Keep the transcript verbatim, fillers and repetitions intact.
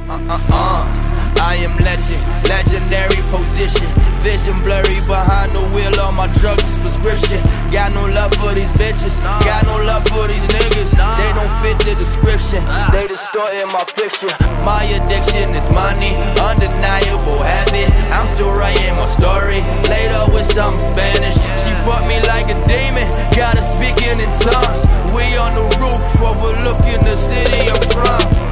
Uh, uh, uh. I am legend, legendary position. Vision blurry behind the wheel, all my drugs is prescription. Got no love for these bitches, got no love for these niggas. They don't fit the description, they distorting my fiction. My addiction is money, undeniable habit. I'm still writing my story, laid up with some Spanish. She fucked me like a demon, got her speaking in tongues. We on the roof, overlooking the city I'm from.